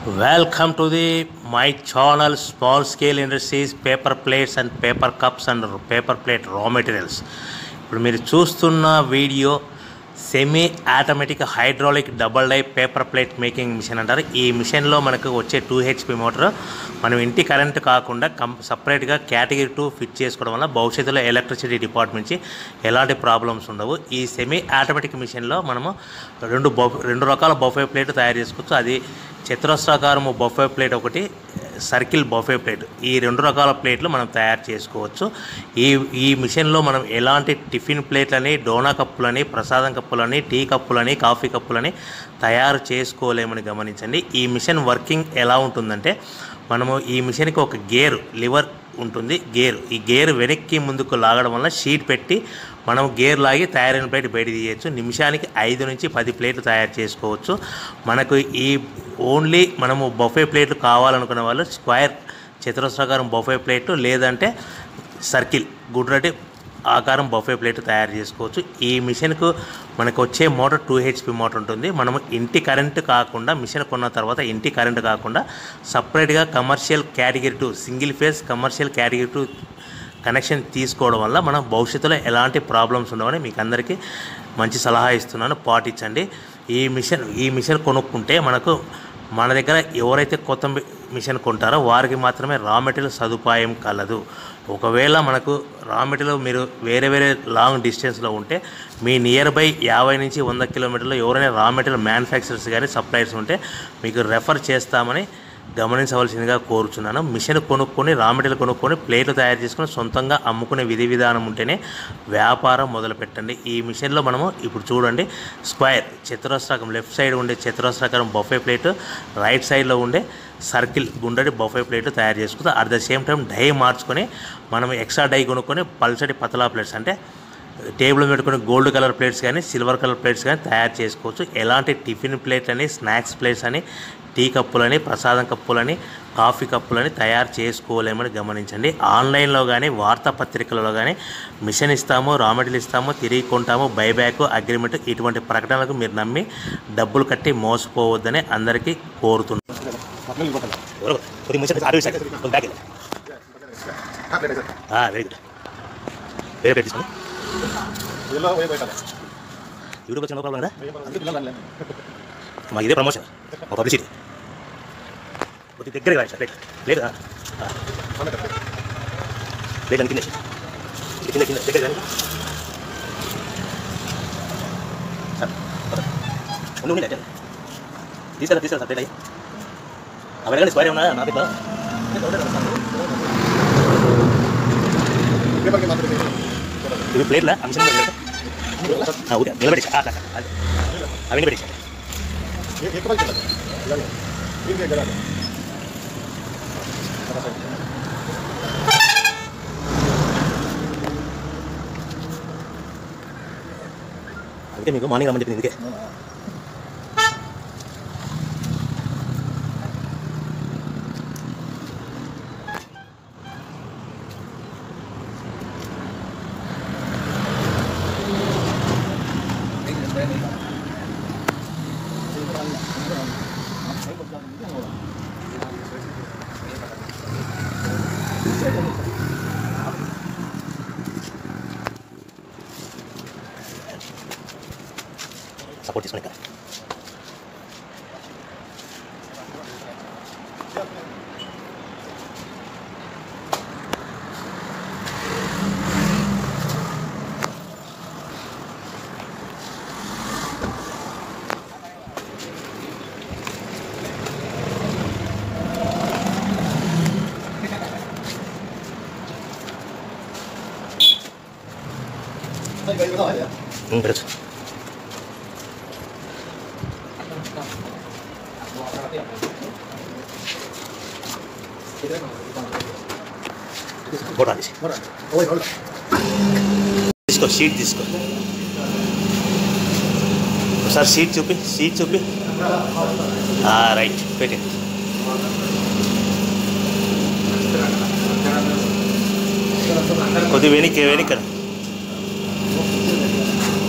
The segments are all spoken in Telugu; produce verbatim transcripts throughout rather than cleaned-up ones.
Welcome to the my channel Small Scale Industries Paper Plates and Paper Cups and Paper Plate Raw Materials. ఇప్పుడు మీరు చూస్తున్న video semi automatic hydraulic double die paper plate making machine అంటారు. ఈ మిషన్లో మనకు వచ్చే టూ హెచ్పి మోటార్ మనం ఇంటి కరెంట్ కాకుండా కం సపరేట్గా కేటగిరీ టూ ఫిట్ చేసుకోవడం వల్ల భవిష్యత్తులో ఎలక్ట్రిసిటీ డిపార్ట్మెంట్ నుంచి ఎలాంటి ప్రాబ్లమ్స్ ఉండవు. ఈ సెమీ ఆటోమేటిక్ మిషన్లో మనము రెండు బఫ్ రెండు రకాల బఫే ప్లేట్ తయారు చేసుకోవచ్చు. అది చతురస్రాకారము బఫే ప్లేట్, ఒకటి సర్కిల్ బఫే ప్లేట్. ఈ రెండు రకాల ప్లేట్లు మనం తయారు చేసుకోవచ్చు. ఈ ఈ మిషన్లో మనం ఎలాంటి టిఫిన్ ప్లేట్లని, డోనా కప్పులని, ప్రసాదం కప్పులని, టీ కప్పులని, కాఫీ కప్పులని తయారు చేసుకోలేమని గమనించండి. ఈ మిషన్ వర్కింగ్ ఎలా ఉంటుందంటే, మనము ఈ మిషన్కి ఒక గేర్ లివర్ ఉంటుంది. గేర్ ఈ గేర్ వెనక్కి ముందుకు లాగడం వల్ల షీట్ పెట్టి మనం గేర్ లాగి తయారైన ప్లేట్ బయట తీయచ్చు. నిమిషానికి ఐదు నుంచి పది ప్లేట్లు తయారు చేసుకోవచ్చు. మనకు ఈ ఓన్లీ మనము బఫే ప్లేట్లు కావాలనుకున్న వాళ్ళు స్క్వేర్ చతురస్రాకారం బఫే ప్లేట్, లేదంటే సర్కిల్ గుడ్రటి ఆకారం బఫే ప్లేట్ తయారు చేసుకోవచ్చు. ఈ మిషన్కు మనకు వచ్చే మోటార్ టూ హెచ్పి మోటార్ ఉంటుంది. మనము ఇంటి కరెంటు కాకుండా, మిషన్ కొన్న తర్వాత ఇంటి కరెంటు కాకుండా సపరేట్గా commercial category two single phase commercial category two connection తీసుకోవడం వల్ల మనం భవిష్యత్తులో ఎలాంటి ప్రాబ్లమ్స్ ఉండవని మీకు అందరికీ మంచి సలహా ఇస్తున్నాను, పాటించండి. ఈ మిషన్ ఈ మిషన్ కొనుక్కుంటే మనకు మన దగ్గర ఎవరైతే కొత్త మిషన్ కొంటారో వారికి మాత్రమే రా మెటీరియల్ సదుపాయం కలదు. ఒకవేళ మనకు రా మెటీరియల్ మీరు వేరే వేరే లాంగ్ డిస్టెన్స్లో ఉంటే, మీ నియర్ బై యాభై నుంచి వంద కిలోమీటర్లో ఎవరైనా రా మెటీరియల్ మ్యానుఫ్యాక్చరర్స్ కానీ సప్లయర్స్ ఉంటే మీకు రెఫర్ చేస్తామని గమనించవలసిందిగా కోరుచున్నాను. మిషన్ కొనుక్కొని రా మెటీరియల్ కొనుక్కొని ప్లేట్లు తయారు చేసుకొని సొంతంగా అమ్ముకునే విధి విధానం ఉంటేనే వ్యాపారం మొదలు పెట్టండి. ఈ మిషన్లో మనము ఇప్పుడు చూడండి, స్క్వేర్ చతురస్రాకం లెఫ్ట్ సైడ్ ఉండే చతురస్రాకారం బఫే ప్లేట్, రైట్ సైడ్లో ఉండే సర్కిల్ గుండటి బఫే ప్లేట్ తయారు చేసుకుంటాం. At the same time die మార్చుకొని మనం ఎక్స్ట్రా డై కొనుక్కొని పల్చటి పతలా ప్లేట్స్, అంటే టేబుల్ పెట్టుకుని గోల్డ్ కలర్ ప్లేట్స్ కానీ సిల్వర్ కలర్ ప్లేట్స్ కానీ తయారు చేసుకోవచ్చు. ఎలాంటి టిఫిన్ ప్లేట్లని, స్నాక్స్ ప్లేట్స్ అని, టీ కప్పులని, ప్రసాదం కప్పులని, కాఫీ కప్పులని తయారు చేసుకోలేమని గమనించండి. ఆన్లైన్లో కానీ వార్తాపత్రికలలో కానీ మిషన్ ఇస్తాము, రా మెటీరియల్ ఇస్తాము, తిరిగి కొంటాము, బైబ్యాక్ అగ్రిమెంట్ ఇటువంటి ప్రకటనలకు మీరు నమ్మి డబ్బులు కట్టి మోసపోవద్దని అందరికీ కోరుతున్నాను. యూట్యూబ్ వచ్చిన ప్రాబ్లం కదా, మాకు ఇదే ప్రమోషన్, మా పబ్లిసిటీ కొద్ది దగ్గరగా రాయి సార్. ప్లేట్ ప్లేట్ ప్లేట్ అని కింద కింద కింద దగ్గర కానీ సార్ ఉండి ఉండి అంటే తీసుకెళ్ళా తీసుకెళ్ళా సార్. ప్లేట్ అయ్యి అవి కానీ స్క్వేర్ ఉన్నా నా దగ్గర ఇవి ప్లేట్లా అంశం ఓకే నిలబెట్టేసా అవి నిలబెట్టేసా. అందుకే మీకు మార్నింగ్ రమ్మని చెప్పింది. ఇందుకే సపోర్ట్ తీసుకుని ఇక్కడ పెడచ్చు. తీసుకో షీట్ తీసుకో సార్, షీట్ చూపి షీట్ చూపి రైట్ పెట్టి కొద్ది వెనక్కి వెనక్కి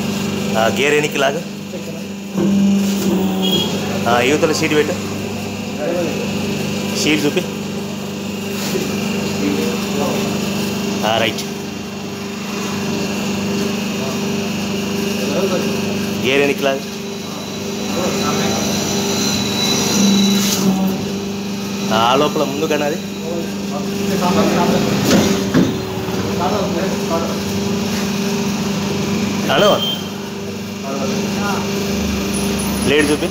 గేర్ వెనక్కి లాగా యువతల సీట్ పెట్టు. షీట్ చూపి. రైట్. గేర్ ఎన్నికలా ఆ లోపల ముందు కానీ అది హలో ప్లేట్ చూపి.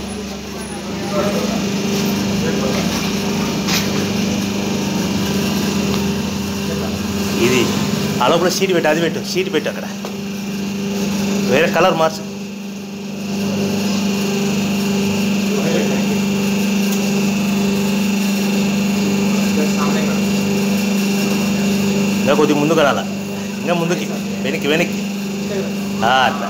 ఇది ఆ లోపల షీట్ పెట్టు, అది పెట్టు, షీట్ పెట్టు, అక్కడ వేరే కలర్ మార్చు. ఇంకా కొద్దిగా ముందు కడాల, ఇంకా ముందుకి, వెనక్కి వెనక్కి అట్లా.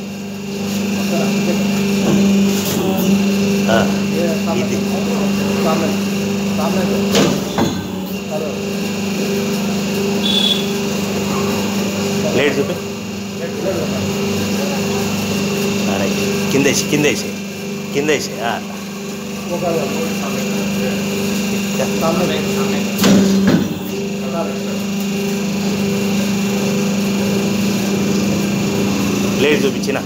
ఇది ప్లేట్ చూపి. రైట్. కింద వేసి కింద వేసి కింద వేసి ప్లేట్ చూపించిన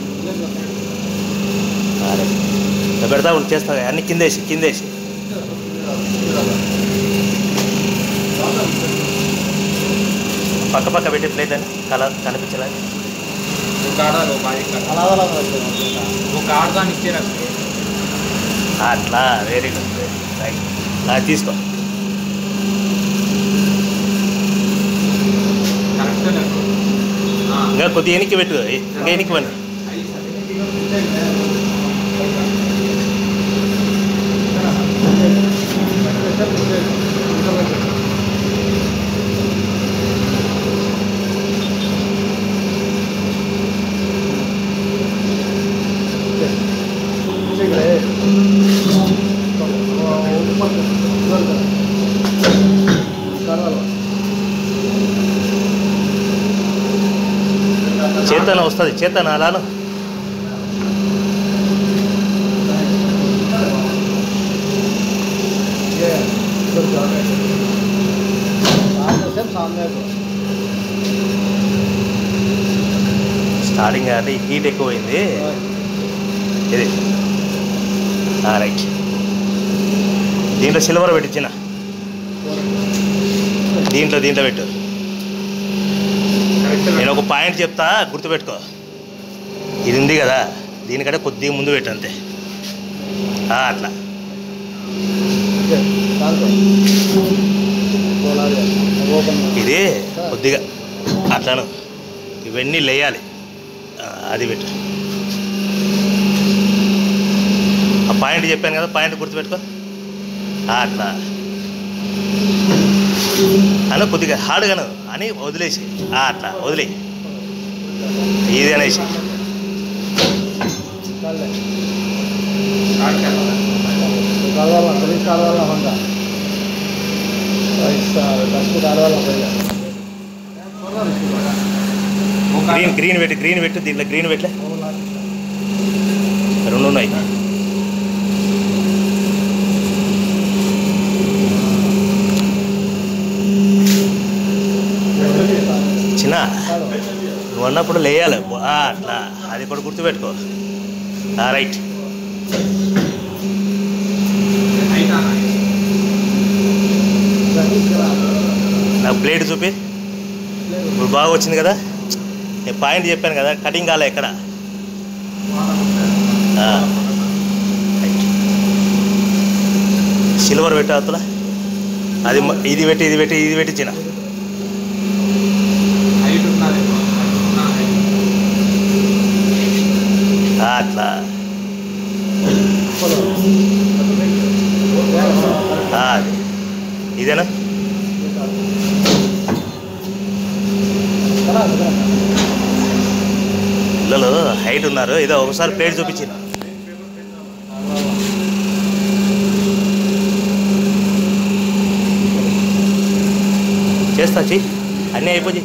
పెడతా ఉండి చేస్తా అన్ని కింద వేసి కింద వేసి పక్క పక్క పెట్టి ప్లేట్ అని కలర్ కనిపించలే. అట్లా వెరీ గుడ్ రైట్. అది తీసుకో. ఇంకా కొద్దిగా ఎనికి పెట్టు, ఇంకా ఎనికి పని. చేతన వస్తుంది, చేతన అలాను. స్టార్టింగ్ అంటే హీట్ ఎక్కువైంది ఇది. రైట్. దీంట్లో సిల్వర్ పెట్టించిన, దీంట్లో దీంట్లో పెట్టు. నేను ఒక పాయింట్ చెప్తా, గుర్తుపెట్టుకో. ఇది ఉంది కదా, దీనికంటే కొద్దిగా ముందు పెట్టు అంతే. అట్లా ఇది కొద్దిగా అట్లాను. ఇవన్నీ లేయాలి, అది పెట్టు. ఆ పాయింట్ చెప్పాను కదా, పాయింట్ గుర్తుపెట్టుకో. అట్లా అను, కొద్దిగా హార్డ్గాను అని వదిలేసి అట్లా వదిలే ఇది అనేసి. గ్రీన్ గ్రీన్ పెట్టు, గ్రీన్ పెట్టు, దీంట్లో గ్రీన్ పెట్టలే, రెండు ఉన్నాయి. చిన్న నువ్వు అన్నప్పుడు లేయాలి అట్లా, అది కూడా గుర్తుపెట్టుకో. రైట్. నాకు ప్లేట్ చూపి. ఇప్పుడు బాగా వచ్చింది కదా, నేను పాయింట్ చెప్పాను కదా, కటింగ్ కాలే ఎక్కడ. సిల్వర్ పెట్టు అతల, అది ఇది పెట్టి ఇది పెట్టి ఇది పెట్టి చిన్న. అట్లా ఇదేనా. పిల్లలు హైట్ ఉన్నారు, ఇదో ఒకసారి ప్లేట్ చూపించింది. చేస్తా చెయ్యి, అన్నీ అయిపోయి.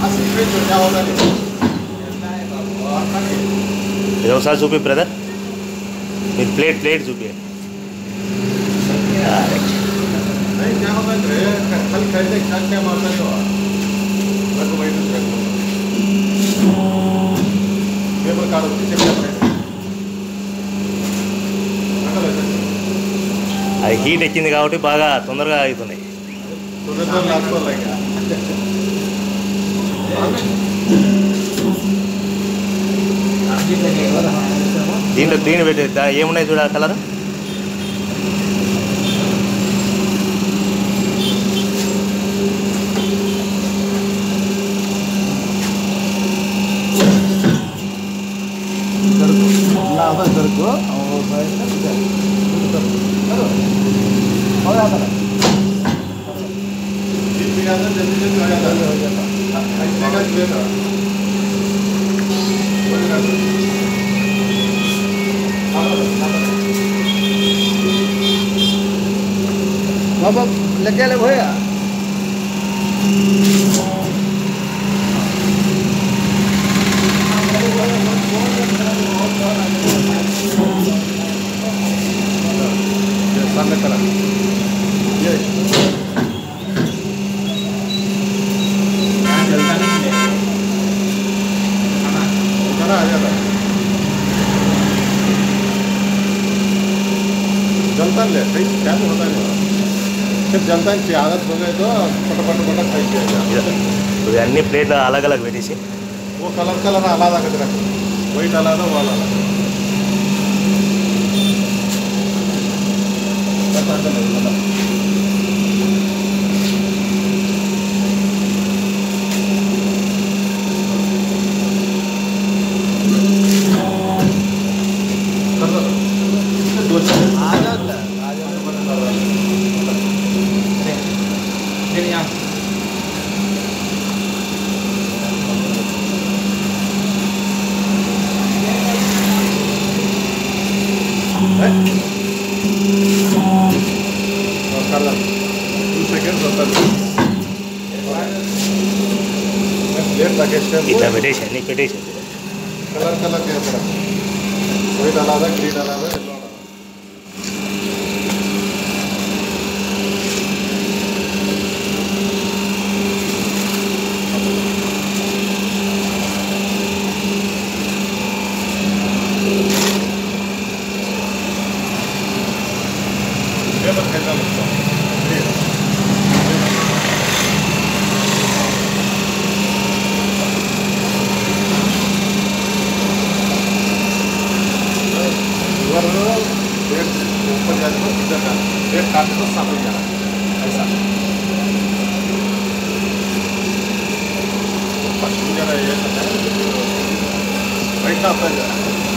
ఇది ఒకసారి చూపి బ్రదర్, మీరు ప్లేట్ ప్లేట్ చూపి. అది హీట్ ఎక్కింది కాబట్టి బాగా తొందరగా అవుతున్నాయి. దీంట్లో దీన్ని పెట్టి ఏమున్నాయి చూడ కలర్. बाबा लगे ले भैया सामने करा ये चलता नहीं है खाना आ जाता जलता ले कहीं क्या होता नहीं फिर जलता की आदत हो गई तो फटाफट फटाफट खाई किया अन्नी प्लेट अलग अलग పెట్టేసి वो कलर कलर आलादा कर रखो वाइट आलादा वो आलादा इतना పెట్టేసి అన్ని పెట్టేసి कलर कलर के तरह वही डाला था ग्रीन डाला था ये बस कैसा लगता है ऊपर जाने को इधर जाना पेट काटने को सामने जाना ऐसा पश्चिम जा रहा है बैठना होता है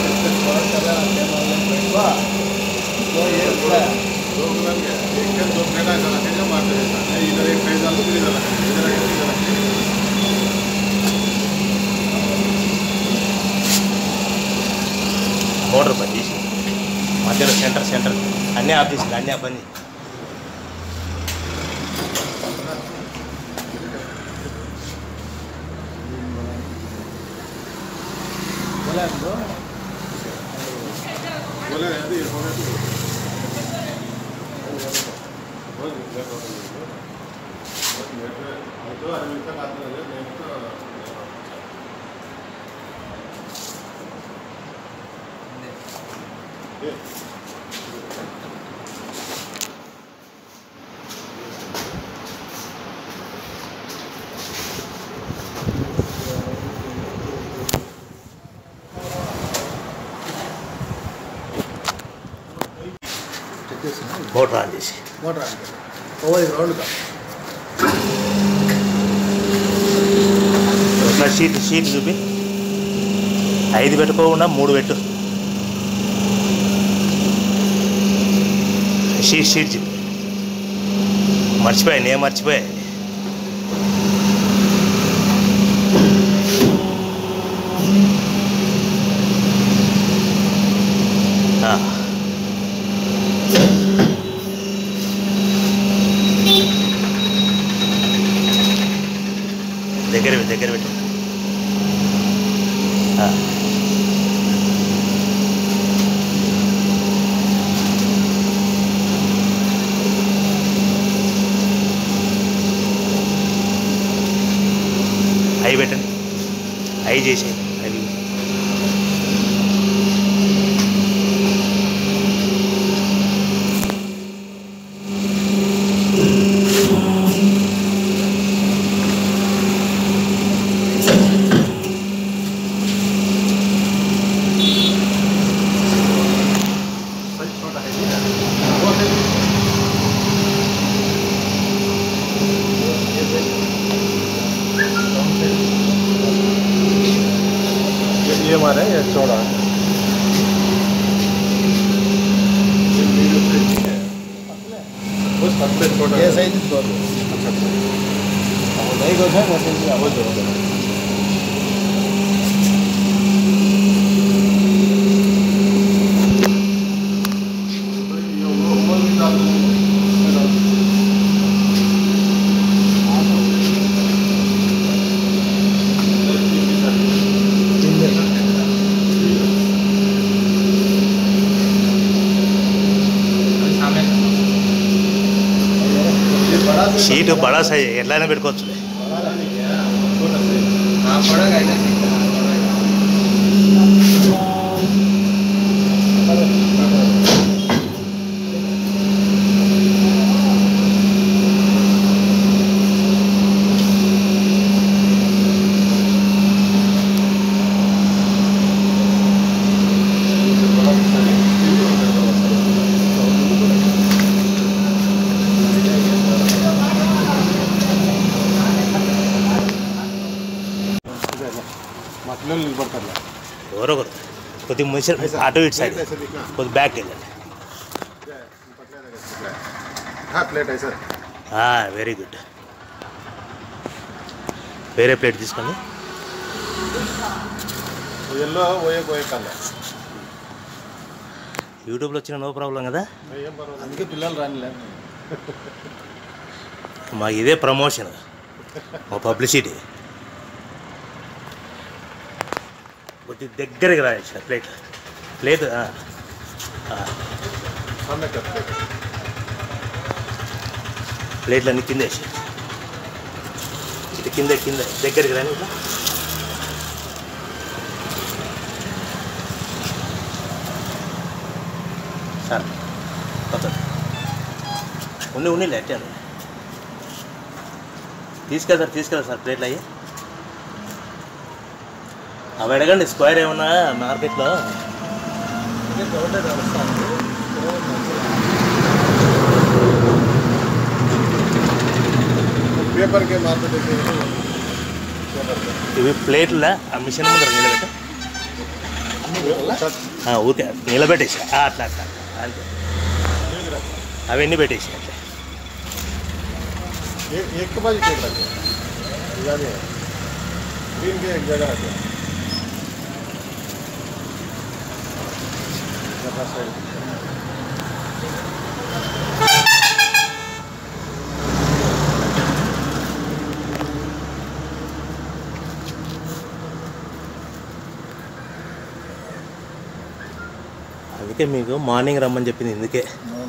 तो ये दो गुना गया एक दिन दो घंटा ऐसा लगेगा मारते रहता है इधर एक फेज डालो फिर इधर लगेगा इधर लगेगा इधर लगेगा మోటార్ బంద్ చేసి మధ్యలో సెంటర్ సెంటర్ అన్నీ ఆఫ్ చేసింది అన్నీ ఆఫ్ బంద్ మోటార్ ఆన్ చేసి మోటార్ ఆన్ చేసి ఓవర్ రౌండ్గా ఒక షీట్ షీట్ చూపి ఐదు పెట్టుకోకుండా మూడు పెట్టు షీట్ షీట్ చూపి మర్చిపోయాను నేను మర్చిపోయా దగ్గర దగ్గర పెట్టు అవి పెట్టండి, అవి చేసేయండి. అవి ये हमारा ये चौड़ा ये सही अच्छा नहीं कुछ है షీటు బడా సైజ్ ఎట్లయినా పెట్టుకోవచ్చు. ఎవరో ఒకరు కొద్దిగా మంచి అటు ఇటు సైడ్ కొద్ది బ్యాక్ వెళ్ళండి. Very good. వేరే ప్లేట్ తీసుకోండి. యూట్యూబ్లో వచ్చిన నో ప్రాబ్లం కదా, అందుకే పిల్లలు రానిలే. మాకు ఇదే ప్రమోషన్, మా పబ్లిసిటీ. కొద్దిగా దగ్గరికి రాయచ్చు ప్లేట్ ప్లేట్ ప్లేట్లు అన్నీ కింద వేసి ఇది కింద కింద దగ్గరికి రాని ఇట్లా. సార్ కొత్త ఉండి ఉండి ఎట్టాను తీసుకెళ్తారు తీసుకెళ్తారు సార్ ప్లేట్లు అయ్యి అవి అడగండి. స్క్వేర్ ఏమన్నా మార్కెట్లో పేపర్ కే మార్కెట్ ఇవి ప్లేట్ల ఆ మిషన్ ముందర నిలబెట్ట ఊరికే నిలబెట్టేసి అట్లా అట్లా అంతే. అవన్నీ పెట్టేసి అట్లా एक बाजी केक रखे यानी ग्रीन के एक जगह रखे అందుకే మీకు మార్నింగ్ రమ్మని చెప్పింది ఇందుకే.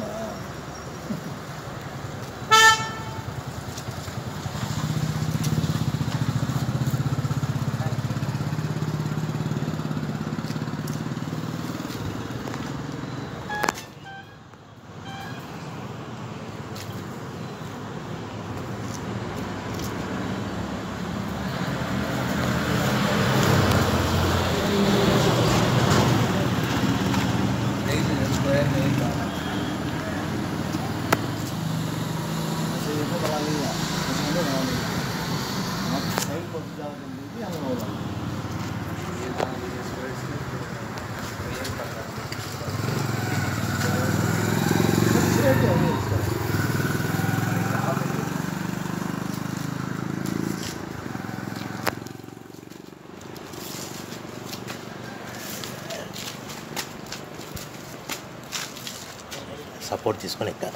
సపోర్ట్ తీసుకొని ఎక్కాలి.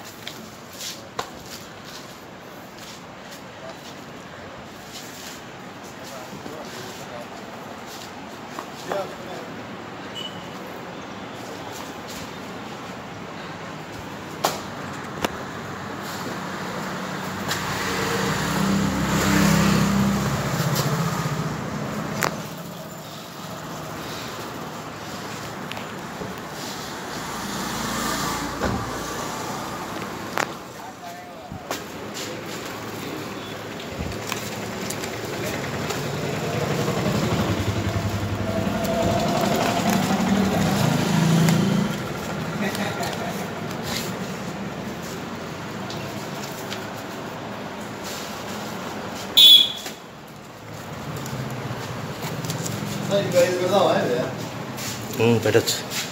ఇంకా ఇది పెడదామా ఇది పెట్టచ్చు.